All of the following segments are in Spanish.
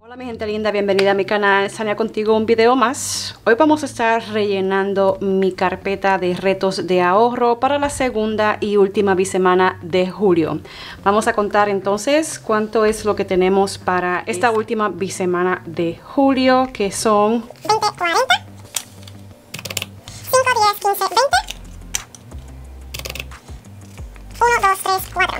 Hola mi gente linda, bienvenida a mi canal, Sania contigo, un video más. Hoy vamos a estar rellenando mi carpeta de retos de ahorro para la segunda y última bisemana de julio. Vamos a contar entonces cuánto es lo que tenemos para esta última bisemana de julio, que son 20, 40, 5, 10, 15, 20, 1, 2, 3, 4.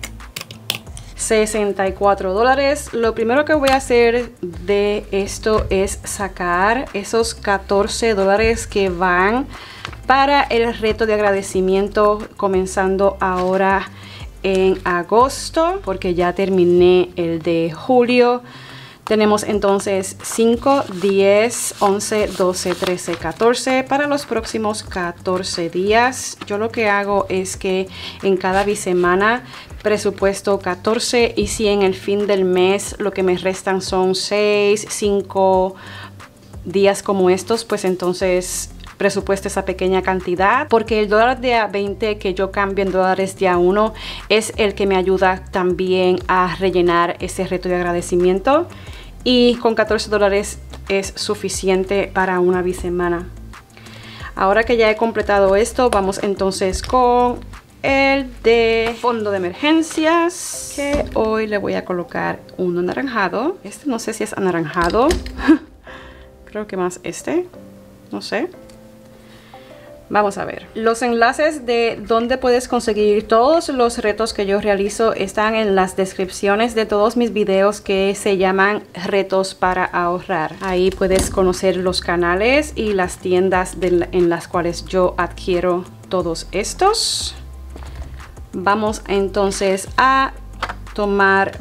$64. Lo primero que voy a hacer de esto es sacar esos $14 que van para el reto de agradecimiento comenzando ahora en agosto, porque ya terminé el de julio. Tenemos entonces 5, 10, 11, 12, 13, 14 para los próximos 14 días. Yo lo que hago es que en cada bisemana presupuesto 14 y si en el fin del mes lo que me restan son 6, 5 días como estos, pues entonces presupuesto esa pequeña cantidad, porque el dólar de a 20 que yo cambio en dólares de a 1 es el que me ayuda también a rellenar ese reto de agradecimiento, y con $14 es suficiente para una bisemana. Ahora que ya he completado esto, vamos entonces con el de fondo de emergencias, que hoy le voy a colocar uno anaranjado. Este no sé si es anaranjado. Creo que más este, no sé. Vamos a ver. Los enlaces de donde puedes conseguir todos los retos que yo realizo están en las descripciones de todos mis videos que se llaman retos para ahorrar. Ahí puedes conocer los canales y las tiendas en las cuales yo adquiero todos estos. Vamos entonces a tomar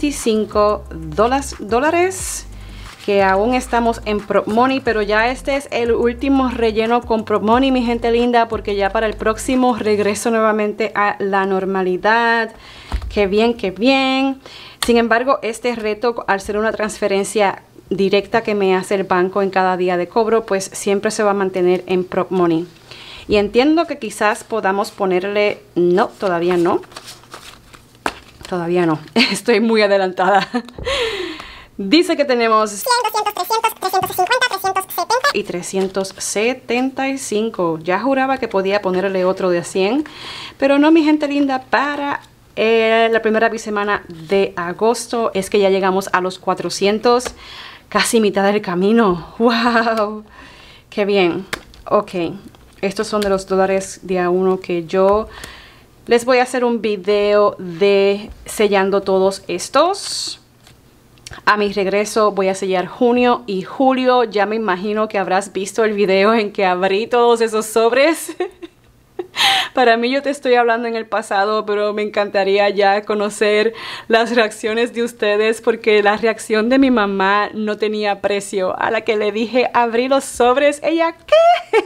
$25, que aún estamos en Prop Money, pero ya este es el último relleno con Prop Money, mi gente linda, porque ya para el próximo regreso nuevamente a la normalidad. Qué bien, qué bien. Sin embargo, este reto, al ser una transferencia directa que me hace el banco en cada día de cobro, pues siempre se va a mantener en Prop Money. Y entiendo que quizás podamos ponerle... No, todavía no. Todavía no. Estoy muy adelantada. Dice que tenemos 100, 200, 300, 350, 370 y 375. Ya juraba que podía ponerle otro de 100, pero no, mi gente linda. Para la primera bisemana de agosto es que ya llegamos a los 400, casi mitad del camino. ¡Wow! ¡Qué bien! Ok, estos son de los dólares de a 1 que yo les voy a hacer un video de sellando todos estos. A mi regreso voy a sellar junio y julio. Ya me imagino que habrás visto el video en que abrí todos esos sobres. Para mí, yo te estoy hablando en el pasado, pero me encantaría ya conocer las reacciones de ustedes, porque la reacción de mi mamá no tenía precio. A la que le dije abrí los sobres, ella, ¿qué?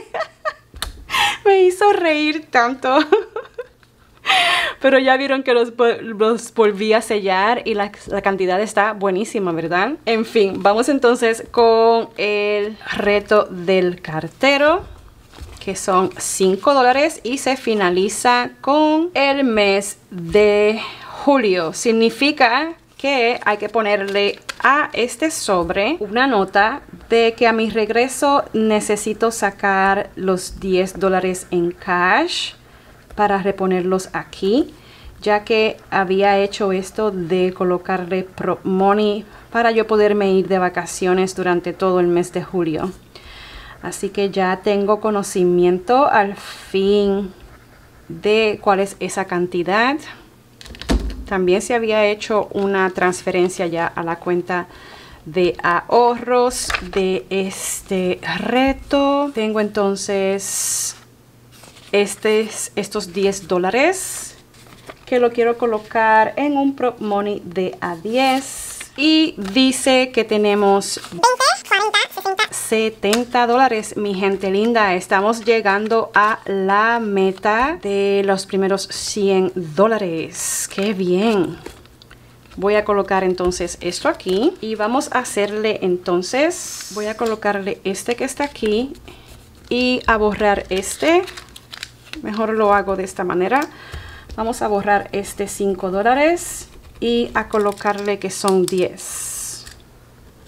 Me hizo reír tanto. Pero ya vieron que los volví a sellar y la cantidad está buenísima, ¿verdad? En fin, vamos entonces con el reto del cartero, que son $5 y se finaliza con el mes de julio. Significa que hay que ponerle a este sobre una nota de que a mi regreso necesito sacar los $10 en cash para reponerlos aquí, ya que había hecho esto de colocarle Prop Money para yo poderme ir de vacaciones durante todo el mes de julio. Así que ya tengo conocimiento al fin de cuál es esa cantidad. También se había hecho una transferencia ya a la cuenta de ahorros de este reto. Tengo entonces estos $10 que lo quiero colocar en un Prop Money de a 10, y dice que tenemos 20, 40, 60, $70, mi gente linda. Estamos llegando a la meta de los primeros $100. ¡Qué bien! Voy a colocar entonces esto aquí y vamos a hacerle entonces, voy a colocarle este que está aquí y a borrar este. Mejor lo hago de esta manera. Vamos a borrar este $5 y a colocarle que son 10.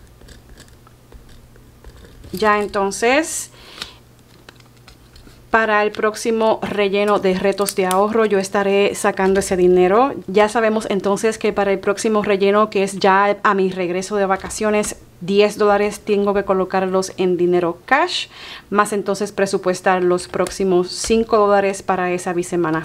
ya entonces para el próximo relleno de retos de ahorro yo estaré sacando ese dinero. Ya sabemos entonces que para el próximo relleno, que es ya a mi regreso de vacaciones, $10 tengo que colocarlos en dinero cash, más entonces presupuestar los próximos $5 para esa bisemana.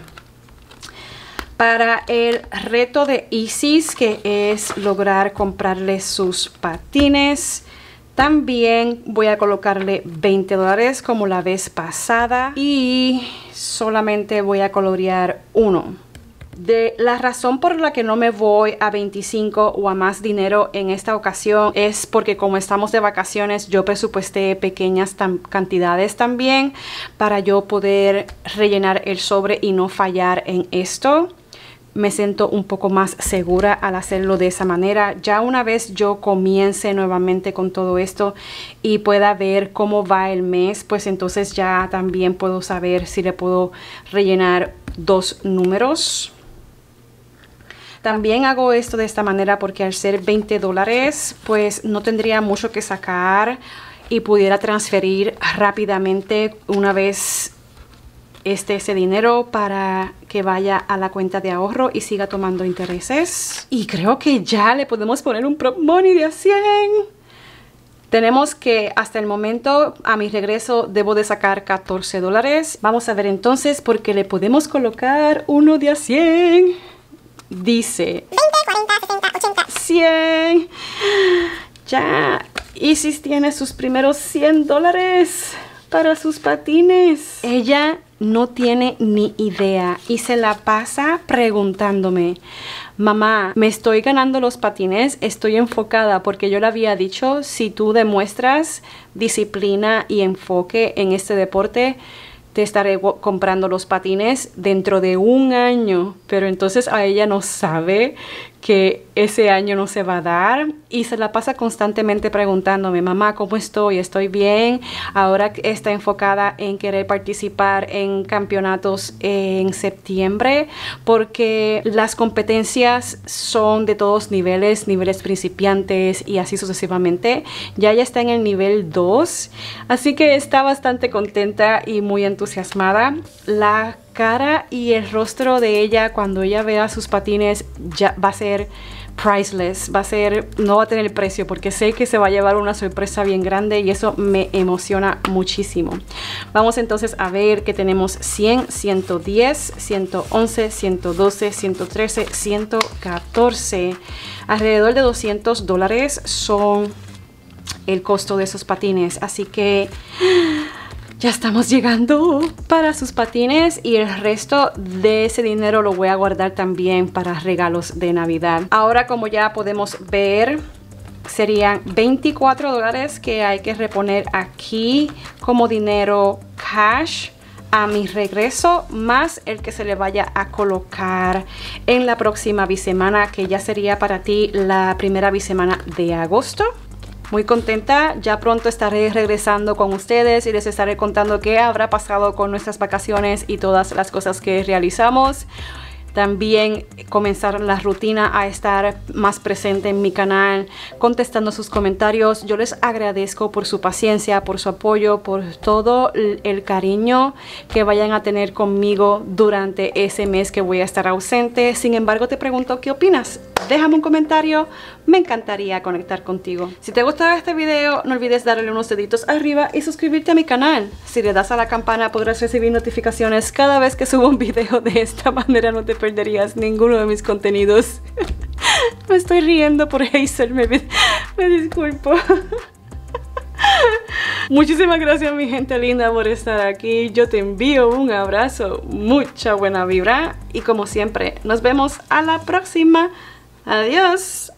Para el reto de Isis, que es lograr comprarle sus patines, también voy a colocarle $20 como la vez pasada y solamente voy a colorear uno. La razón por la que no me voy a 25 o a más dinero en esta ocasión es porque como estamos de vacaciones yo presupuesté pequeñas cantidades también para yo poder rellenar el sobre y no fallar en esto. Me siento un poco más segura al hacerlo de esa manera. Ya una vez yo comience nuevamente con todo esto y pueda ver cómo va el mes, pues entonces ya también puedo saber si le puedo rellenar 2 números. También hago esto de esta manera porque al ser $20 pues no tendría mucho que sacar y pudiera transferir rápidamente una vez ese dinero para que vaya a la cuenta de ahorro y siga tomando intereses. Y creo que ya le podemos poner un prop money de a 100. Tenemos que hasta el momento a mi regreso debo de sacar $14. Vamos a ver entonces porque le podemos colocar uno de a 100. Dice 20, 40, 60, 80. 100. Ya Isis tiene sus primeros $100 para sus patines. Ella no tiene ni idea y se la pasa preguntándome: mamá, me estoy ganando los patines, estoy enfocada, porque yo le había dicho, si tú demuestras disciplina y enfoque en este deporte, te estaré comprando los patines dentro de 1 año. Pero entonces a ella no sabe que ese año no se va a dar y se la pasa constantemente preguntándome: mamá, ¿cómo estoy? ¿Estoy bien? Ahora está enfocada en querer participar en campeonatos en septiembre, porque las competencias son de todos niveles, niveles principiantes y así sucesivamente. Ya ella está en el nivel 2, así que está bastante contenta y muy entusiasmada. La cara y el rostro de ella cuando ella vea sus patines ya va a ser priceless, no va a tener precio, porque sé que se va a llevar una sorpresa bien grande y eso me emociona muchísimo. Vamos entonces a ver que tenemos 100, 110, 111, 112, 113, 114. Alrededor de $200 son el costo de esos patines, así que ya estamos llegando para sus patines y el resto de ese dinero lo voy a guardar también para regalos de Navidad. Ahora, como ya podemos ver, serían $24 que hay que reponer aquí como dinero cash a mi regreso, más el que se le vaya a colocar en la próxima bisemana, que ya sería para ti la primera bisemana de agosto. Muy contenta, ya pronto estaré regresando con ustedes y les estaré contando qué habrá pasado con nuestras vacaciones y todas las cosas que realizamos. También comenzar la rutina a estar más presente en mi canal, contestando sus comentarios. Yo les agradezco por su paciencia, por su apoyo, por todo el cariño que vayan a tener conmigo durante ese mes que voy a estar ausente. Sin embargo, te pregunto, ¿qué opinas? Déjame un comentario, me encantaría conectar contigo. Si te gustó este video, no olvides darle unos deditos arriba y suscribirte a mi canal. Si le das a la campana podrás recibir notificaciones cada vez que subo un video. De esta manera no te perderías ninguno de mis contenidos. Me estoy riendo por Hazel, me disculpo. Muchísimas gracias, mi gente linda, por estar aquí. Yo te envío un abrazo, mucha buena vibra y como siempre, nos vemos a la próxima. Adiós.